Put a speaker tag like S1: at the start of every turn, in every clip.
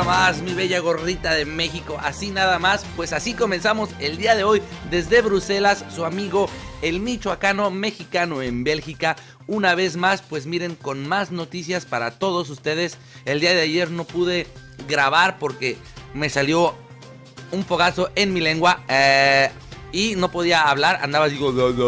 S1: nada más, mi bella gorrita de México, así nada más. Pues así comenzamos el día de hoy desde Bruselas, su amigo el michoacano mexicano en Bélgica. Una vez más, pues miren, con más noticias para todos ustedes. El día de ayer no pude grabar porque me salió un fogazo en mi lengua y no podía hablar, andaba así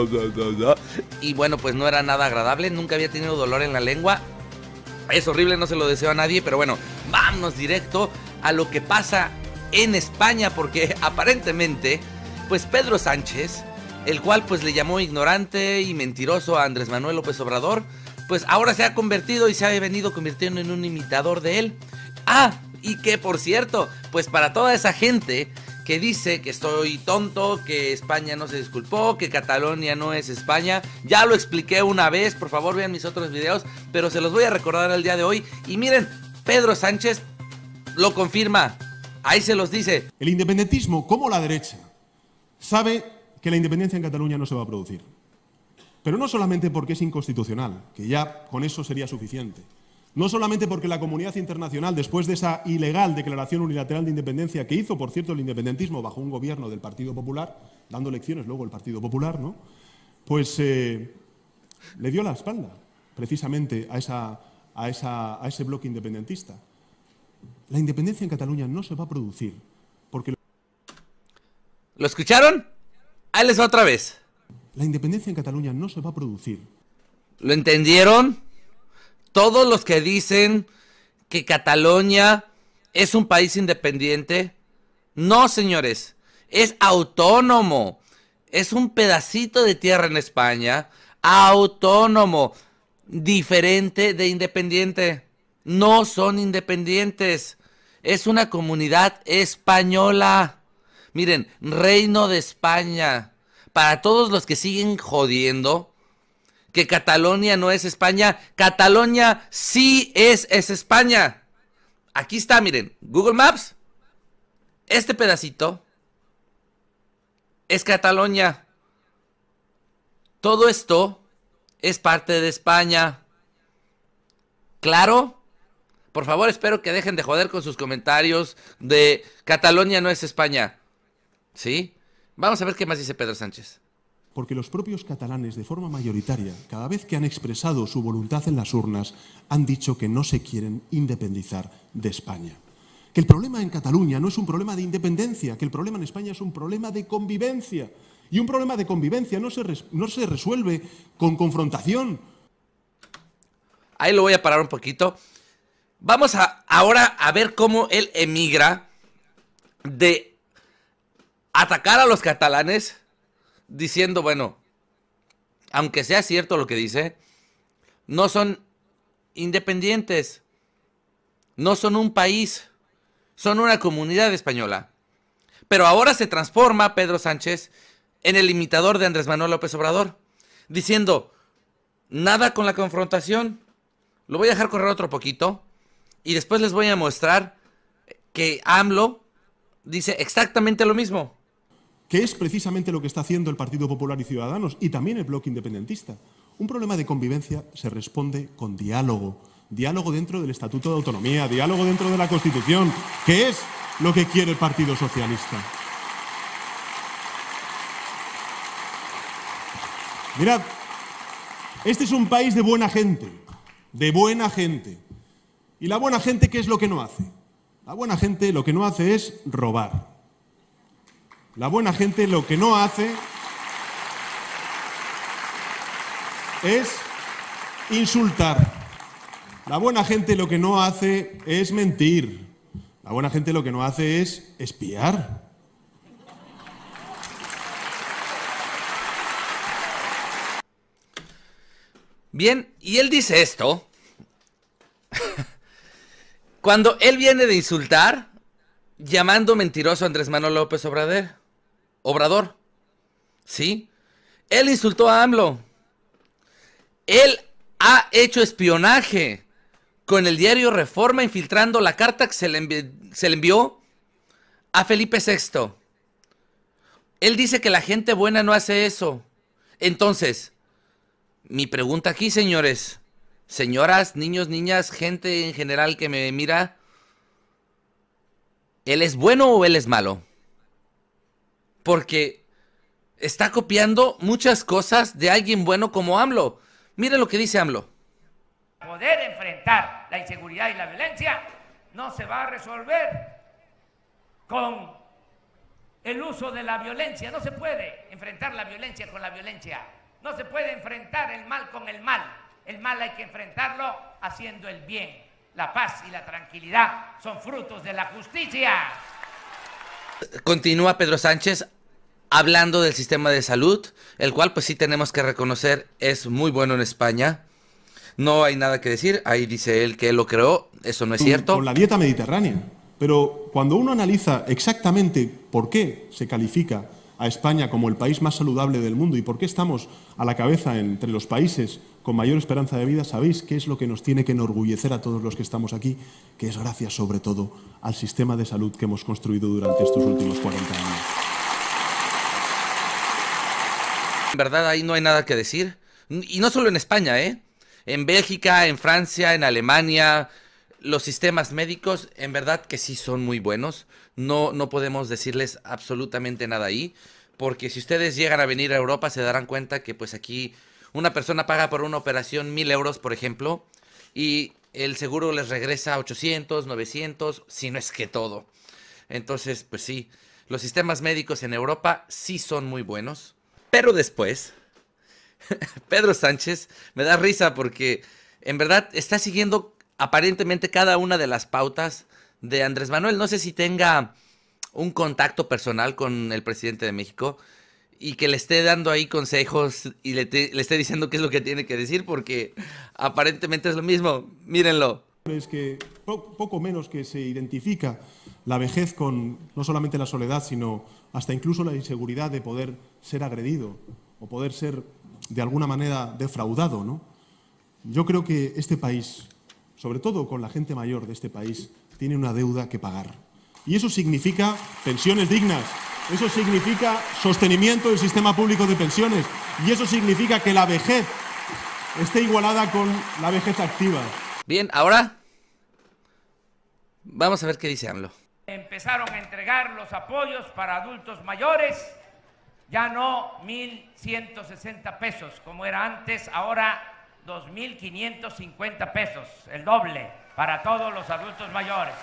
S1: y bueno, pues no era nada agradable. Nunca había tenido dolor en la lengua. Es horrible, no se lo deseo a nadie, pero bueno, vámonos directo a lo que pasa en España, porque aparentemente, pues Pedro Sánchez, el cual pues le llamó ignorante y mentiroso a Andrés Manuel López Obrador, pues ahora se ha convertido y se ha venido convirtiendo en un imitador de él. Ah, y que por cierto, pues para toda esa gente que dice que estoy tonto, que España no se disculpó, que Cataluña no es España, ya lo expliqué una vez, por favor vean mis otros videos, pero se los voy a recordar el día de hoy. Y miren, Pedro Sánchez lo confirma, ahí se los dice.
S2: El independentismo, como la derecha, sabe que la independencia en Cataluña no se va a producir. Pero no solamente porque es inconstitucional, que ya con eso sería suficiente. No solamente porque la comunidad internacional, después de esa ilegal declaración unilateral de independencia que hizo, por cierto, el independentismo bajo un gobierno del Partido Popular, dando lecciones luego el Partido Popular, ¿no? Pues le dio la espalda precisamente a ese bloque independentista. La independencia en Cataluña no se va a producir porque...
S1: ¿Lo escucharon? Ahí les va otra vez.
S2: La independencia en Cataluña no se va a producir.
S1: ¿Lo entendieron? Todos los que dicen que Cataluña es un país independiente, no, señores, es autónomo, es un pedacito de tierra en España, autónomo, diferente de independiente, no son independientes, es una comunidad española. Miren, Reino de España, para todos los que siguen jodiendo que Cataluña no es España, Cataluña sí es España. Aquí está, miren, Google Maps. Este pedacito es Cataluña. Todo esto es parte de España. ¿Claro? Por favor, espero que dejen de joder con sus comentarios de Cataluña no es España. ¿Sí? Vamos a ver qué más dice Pedro Sánchez.
S2: Porque los propios catalanes, de forma mayoritaria, cada vez que han expresado su voluntad en las urnas, han dicho que no se quieren independizar de España. Que el problema en Cataluña no es un problema de independencia, que el problema en España es un problema de convivencia. Y un problema de convivencia no se resuelve con confrontación.
S1: Ahí lo voy a parar un poquito. Vamos ahora a ver cómo él emigra de atacar a los catalanes diciendo, bueno, aunque sea cierto lo que dice, no son independientes, no son un país, son una comunidad española. Pero ahora se transforma Pedro Sánchez en el imitador de Andrés Manuel López Obrador, diciendo, nada con la confrontación. Lo voy a dejar correr otro poquito y después les voy a mostrar que AMLO dice exactamente lo mismo.
S2: Que es precisamente lo que está haciendo el Partido Popular y Ciudadanos y también el bloque independentista. Un problema de convivencia se responde con diálogo. Diálogo dentro del Estatuto de Autonomía, diálogo dentro de la Constitución, que es lo que quiere el Partido Socialista. Mirad, este es un país de buena gente, de buena gente. ¿Y la buena gente qué es lo que no hace? La buena gente lo que no hace es robar. La buena gente lo que no hace es insultar. La buena gente lo que no hace es mentir. La buena gente lo que no hace es espiar.
S1: Bien, y él dice esto cuando él viene de insultar, llamando mentiroso a Andrés Manuel López Obrador, ¿sí? Él insultó a AMLO. Él ha hecho espionaje con el diario Reforma, infiltrando la carta que se le envió a Felipe VI. Él dice que la gente buena no hace eso. Entonces, mi pregunta aquí, señores, señoras, niños, niñas, gente en general que me mira, ¿él es bueno o él es malo? Porque está copiando muchas cosas de alguien bueno como AMLO. Mire lo que dice AMLO.
S3: Poder enfrentar la inseguridad y la violencia no se va a resolver con el uso de la violencia. No se puede enfrentar la violencia con la violencia. No se puede enfrentar el mal con el mal. El mal hay que enfrentarlo haciendo el bien. La paz y la tranquilidad son frutos de la justicia.
S1: Continúa Pedro Sánchez hablando del sistema de salud, el cual pues sí tenemos que reconocer es muy bueno en España. No hay nada que decir, ahí dice él que él lo creó, eso no es cierto.
S2: Con la dieta mediterránea. Pero cuando uno analiza exactamente por qué se califica a España como el país más saludable del mundo y por qué estamos a la cabeza entre los países con mayor esperanza de vida, sabéis qué es lo que nos tiene que enorgullecer a todos los que estamos aquí, que es gracias sobre todo al sistema de salud que hemos construido durante estos últimos 40 años.
S1: En verdad ahí no hay nada que decir, y no solo en España, en Bélgica, en Francia, en Alemania, los sistemas médicos en verdad que sí son muy buenos. No podemos decirles absolutamente nada ahí, porque si ustedes llegan a venir a Europa se darán cuenta que pues aquí una persona paga por una operación 1000 euros, por ejemplo, y el seguro les regresa 800, 900, si no es que todo. Entonces, pues sí, los sistemas médicos en Europa sí son muy buenos. Pero después, Pedro Sánchez me da risa porque en verdad está siguiendo aparentemente cada una de las pautas de Andrés Manuel. No sé si tenga un contacto personal con el presidente de México y que le esté dando ahí consejos y le esté diciendo qué es lo que tiene que decir, porque aparentemente es lo mismo. Mírenlo.
S2: Es que poco menos que se identifica la vejez con no solamente la soledad, sino hasta incluso la inseguridad de poder ser agredido o poder ser de alguna manera defraudado, ¿no? Yo creo que este país, sobre todo con la gente mayor de este país, tiene una deuda que pagar. Y eso significa pensiones dignas, eso significa sostenimiento del sistema público de pensiones y eso significa que la vejez esté igualada con la vejez activa.
S1: Bien, ahora vamos a ver qué dice AMLO.
S3: Empezaron a entregar los apoyos para adultos mayores, ya no 1.160 pesos como era antes, ahora 2.550 pesos, el doble para todos los adultos mayores.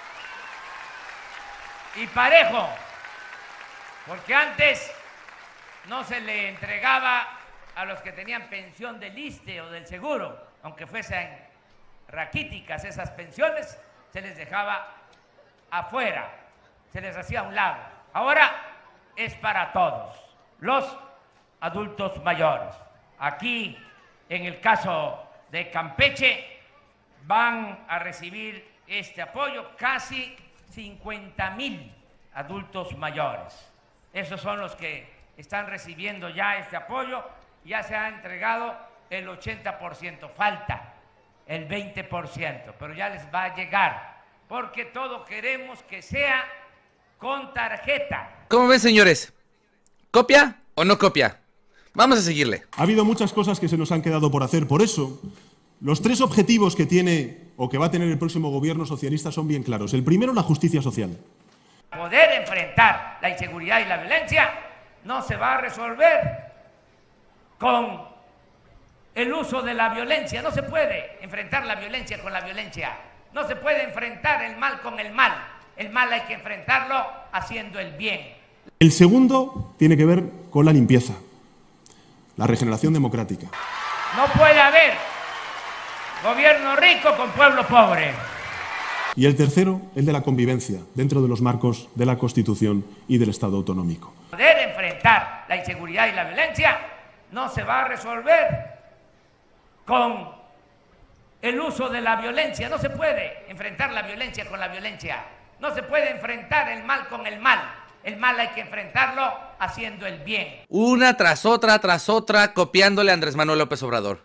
S3: Y parejo, porque antes no se le entregaba a los que tenían pensión del ISSSTE o del seguro, aunque fuesen raquíticas esas pensiones, se les dejaba afuera, se les hacía a un lado. Ahora es para todos los adultos mayores. Aquí, en el caso de Campeche, van a recibir este apoyo casi 50,000 adultos mayores. Esos son los que están recibiendo ya este apoyo. Ya se ha entregado el 80%, falta el 20%, pero ya les va a llegar, porque todo queremos que sea con tarjeta.
S1: ¿Cómo ven, señores? ¿Copia o no copia? Vamos a seguirle.
S2: Ha habido muchas cosas que se nos han quedado por hacer, por eso los tres objetivos que tiene o que va a tener el próximo gobierno socialista son bien claros. El primero, la justicia social.
S3: Poder enfrentar la inseguridad y la violencia no se va a resolver con el uso de la violencia. No se puede enfrentar la violencia con la violencia. No se puede enfrentar el mal con el mal. El mal hay que enfrentarlo haciendo el bien.
S2: El segundo tiene que ver con la limpieza, la regeneración democrática.
S3: No puede haber gobierno rico con pueblo pobre.
S2: Y el tercero, el de la convivencia, dentro de los marcos de la Constitución y del Estado autonómico.
S3: Poder enfrentar la inseguridad y la violencia no se va a resolver con el uso de la violencia. No se puede enfrentar la violencia con la violencia. No se puede enfrentar el mal con el mal. El mal hay que enfrentarlo haciendo el bien.
S1: Una tras otra, copiándole a Andrés Manuel López Obrador.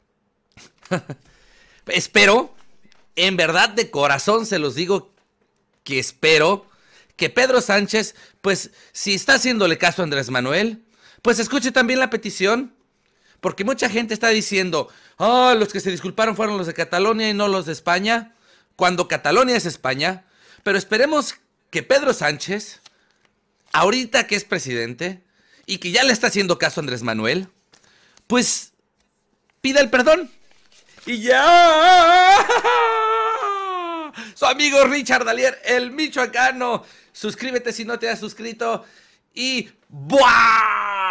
S1: Espero, en verdad de corazón se los digo, que espero que Pedro Sánchez, pues si está haciéndole caso a Andrés Manuel, pues escuche también la petición. Porque mucha gente está diciendo, los que se disculparon fueron los de Cataluña y no los de España, cuando Cataluña es España. Pero esperemos que Pedro Sánchez, ahorita que es presidente y que ya le está haciendo caso a Andrés Manuel, pues pida el perdón. Y ya. Su amigo Richard Dalier, el michoacano. Suscríbete si no te has suscrito. Y ¡buah!